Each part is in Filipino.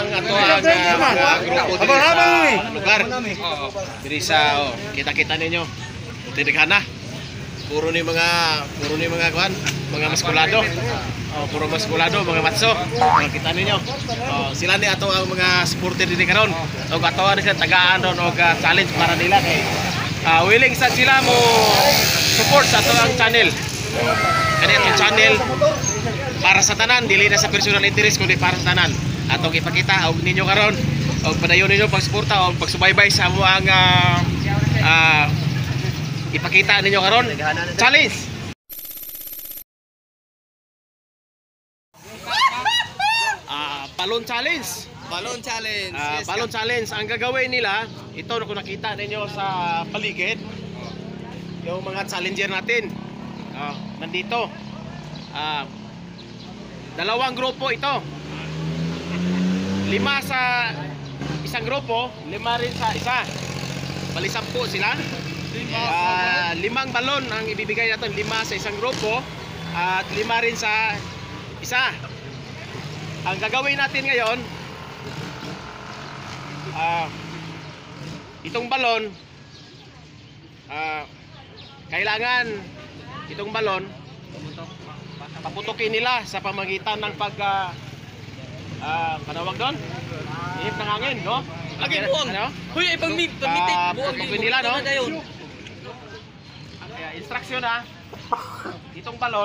ang mga grupo diri sa lugar. Diri sa kita-kita ninyo. Tindighan na. Puro ni mga kuan, mga maskulado. Puro maskulado, mga matso. Kita ninyo. Sila ni ato ang mga supporter diri karon. Og ato ni sila tagaan ron og challenge para nila kay willing sad sila mo support sa ato ang channel. Kani atong channel para sa tanan, dili na sa personal interest kundi para sa tanan. Atong ipakita og ninyo karon og padayon ninyo pagsuporta og pagsubaybay sa amo ang ipakita ninyo karon challenge. Balloon challenge. Balloon challenge. Ang gagawin nila, ito kung nakita ninyo sa paligid, yung mga challenger natin. Nandito. Dalawang grupo ito. 5 sa isang grupo, 5 rin sa isa. Bali 10 sila. 5 balon ang ibibigay natin, 5 sa isang grupo at 5 rin sa isa. Ang gagawin natin ngayon, itong balon, kailangan itong balon paputukin nila sa pamagitan ng kanawag doon? Ihip ng hangin, no? Lagi buong. Huy, ay pamitik. Paputukin nila, no? Instruction itong balon,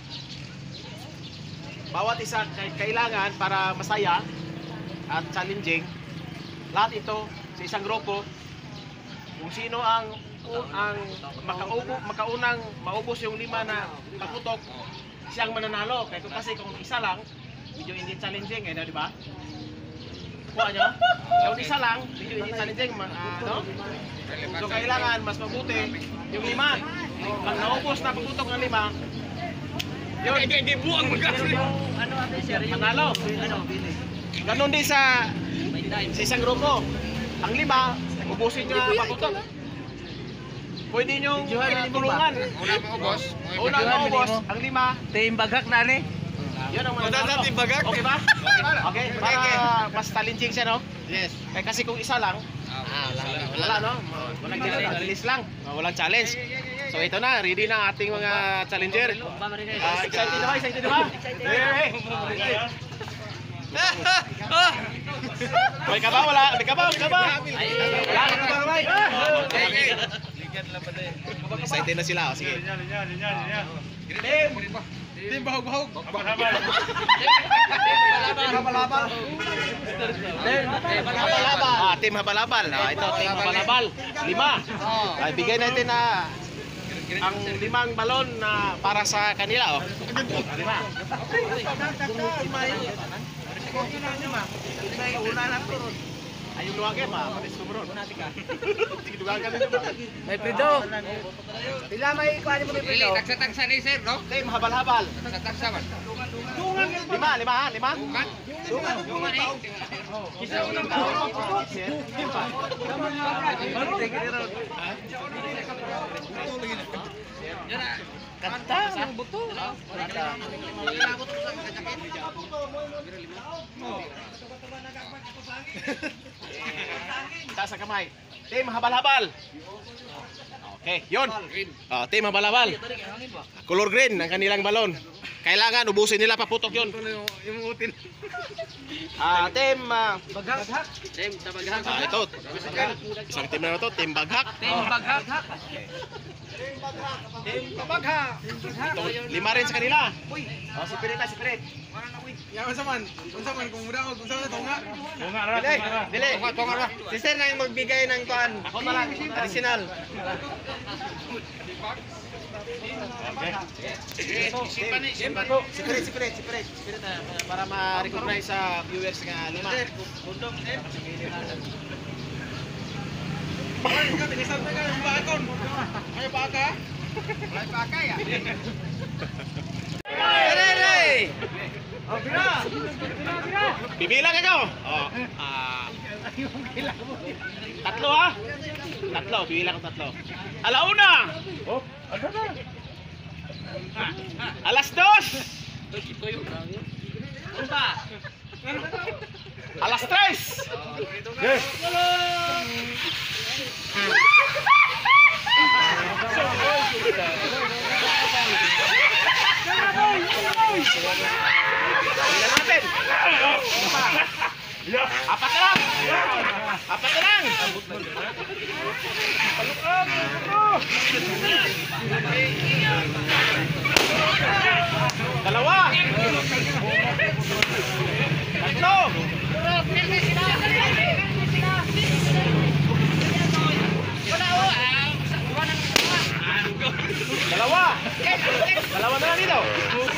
bawat isa kailangan para masaya at challenging. Lahat ito sa isang grupo, kung sino ang makaunang maubos yung 5 na paputok, siyang mananalo. Kasi kung isa lang, medyo hindi challenging, di ba? Kuha nyo? Kung isa lang, medyo hindi challenging, no? So kailangan mas mabuti yung 5. Pag naubos na paputok ng 5, yun, hindi buang magkakasin. manalo. Ganon din sa isang grupo. Ang 5, ubusin nyo na paputok. Pwede nyo tulungan. Unang maubos, ang 5. Team Bagak na ni. Yun ang mananalo. Okay ba? Okay, para mas challenging siya, no? Yes. Kasi kung isa lang, wala, no? Walang challenge, release lang. Walang challenge. So ito na, ready na ating mga challenger. Excited na ba? Excited na ba? May ka ba? Wala? May ka ba? Wala? Excited na sila. Sige. Team bahog-bahog. Team Habalabal. Ito, Team Habalabal. 5. Ay, bigay natin na ang 5 balon na para sa kanila. 5. Ayun luwag pa, patis kumron. Sige, dugaan ka nito ba? May prido. Pila may ikuha mo may prido. Taksa-taksa ni sir, no? Team Habal-habal. Taksa-taksa man. 5. Dungan eh. Isa unang tao. Kanta ang buto. Taas ang kamay. Team Habal-habal. Okay, yun. Team Habal-habal. Color green ang kanilang balon. Kailangan ubusin nila paputok yun. Team Bagak. Team Tabaghak. ito. Isang team na ito, Team Baghak. Team Bagak. Ito, 5 rin sa kanila. Si Pirit. Unsa man kung muda og unsa man tunga. Dili. Tunga. Si sir na yung magbigay ng kuan. Ako na lang. Additional. Si Pirit. Para ma-recognize sa viewers nga 5. Ay baka. Bibilang ako. Tatlo ha? Tatlo, bibilang ko tatlo. Alauna! Alas 2! Alas 3. Yes. Tingnan natin. Apat na lang. Apat na lang. Dalawa. Tatlo. Dalawa. Dalawa na lang dito.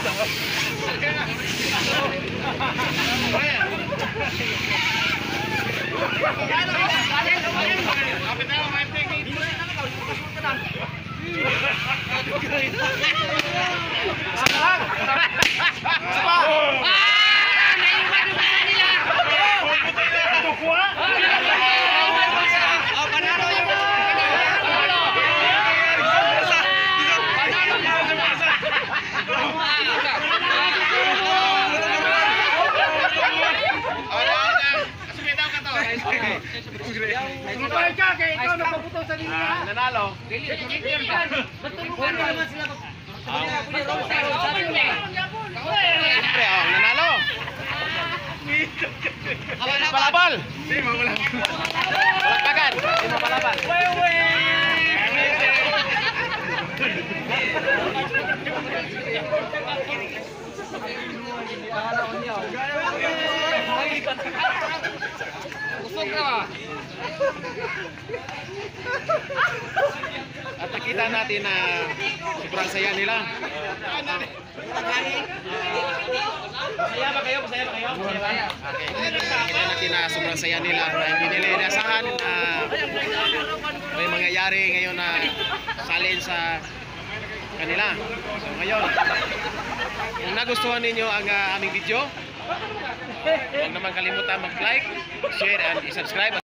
Isa lang. Isa pa. Lupain ka, kaya ikaw napaputo sa linya. Nanalo. Siyempre, nanalo. Palabal. Palagpagan. Palabal. At nakita natin na sobrang saya nila. Masaya ba kayo? Masaya ba kayo? Okay. Nakita natin na sobrang saya nila. Hindi nila inasahan na may mangyayari ngayon na salin sa kanila. So ngayon, kung nagustuhan ninyo ang aming video, huwag naman kalimutan mag-like, share, and i-subscribe.